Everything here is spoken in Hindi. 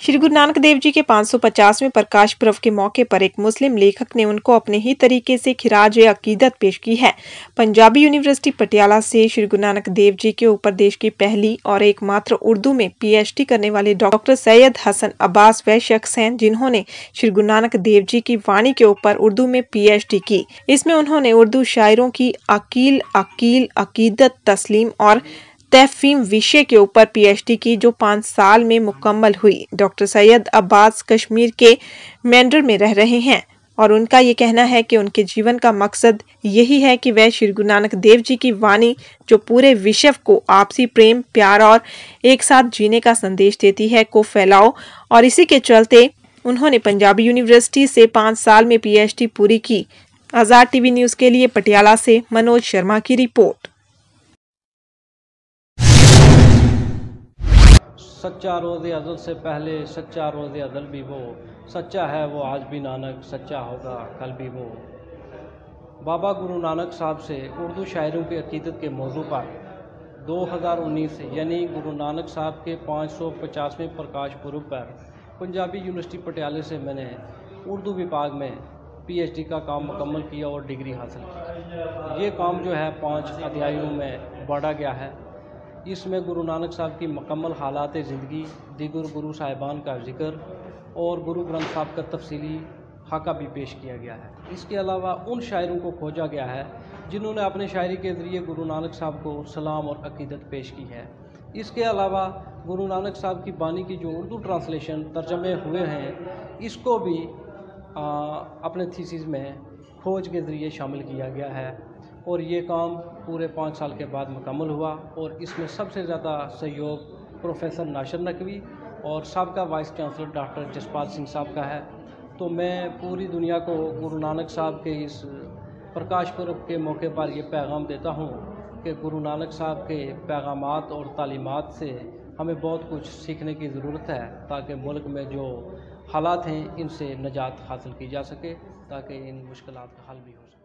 श्री गुरु नानक देव जी के 550वें प्रकाश पर्व के मौके पर एक मुस्लिम लेखक ने उनको अपने ही तरीके से खिराज अकीदत पेश की है। पंजाबी यूनिवर्सिटी पटियाला से श्री गुरु नानक देव जी के ऊपर देश की पहली और एकमात्र उर्दू में पीएचडी करने वाले डॉक्टर सैयद हसन अब्बास वह शख्स हैं जिन्होंने श्री गुरु नानक देव जी की वाणी के ऊपर उर्दू में पीएचडी की। इसमें उन्होंने उर्दू शायरों की अकील, अकीदत, तस्लीम और तहफीम विषय के ऊपर पीएचडी की, जो 5 साल में मुकम्मल हुई। डॉक्टर सैयद अब्बास कश्मीर के मेंढर में रह रहे हैं और उनका ये कहना है कि उनके जीवन का मकसद यही है कि वह श्री गुरु नानक देव जी की वाणी जो पूरे विश्व को आपसी प्रेम, प्यार और एक साथ जीने का संदेश देती है को फैलाओ। और इसी के चलते उन्होंने पंजाबी यूनिवर्सिटी से 5 साल में पीएचडी पूरी की। आज़ाद टीवी न्यूज़ के लिए पटियाला से मनोज शर्मा की रिपोर्ट। सच्चा रोज़ अज़ल से पहले सच्चा रोज़ अज़ल भी वो, सच्चा है वो आज भी नानक, सच्चा होगा कल भी वो। बाबा गुरु नानक साहब से उर्दू शायरों की अकीदत के मौजू पर 2019 यानी गुरु नानक साहब के 550वें प्रकाश पर्व पर पंजाबी यूनिवर्सिटी पटियाला से मैंने उर्दू विभाग में पीएचडी का काम मुकम्मल किया और डिग्री हासिल की। ये काम जो है 5 अध्यायों में बांटा गया है। इसमें गुरु नानक साहब की मुकम्मल हालात ज़िंदगी, दीगर गुरु साहिबान का जिक्र और गुरु ग्रंथ साहब का तफसीली खाका भी पेश किया गया है। इसके अलावा उन शायरों को खोजा गया है जिन्होंने अपने शायरी के ज़रिए गुरु नानक साहब को सलाम और अकीदत पेश की है। इसके अलावा गुरु नानक साहब की बानी की जो उर्दू ट्रांसलेशन तर्जमे हुए हैं, इसको भी अपने थीसिस में खोज के ज़रिए शामिल किया गया है और ये काम पूरे 5 साल के बाद मुकम्मल हुआ। और इसमें सबसे ज़्यादा सहयोग प्रोफेसर नासिर नकवी और साबका vice chancellor doctor Jaspal Singh साहब का है। तो मैं पूरी दुनिया को गुरु नानक साहब के इस प्रकाश पर्व के मौके पर ये पैगाम देता हूँ कि गुरु नानक साहब के पैगामात और तालीमात से हमें बहुत कुछ सीखने की ज़रूरत है ताकि मुल्क में जो हालात हैं इनसे निजात हासिल की जा सके, ताकि इन मुश्किलात का हल भी हो सके।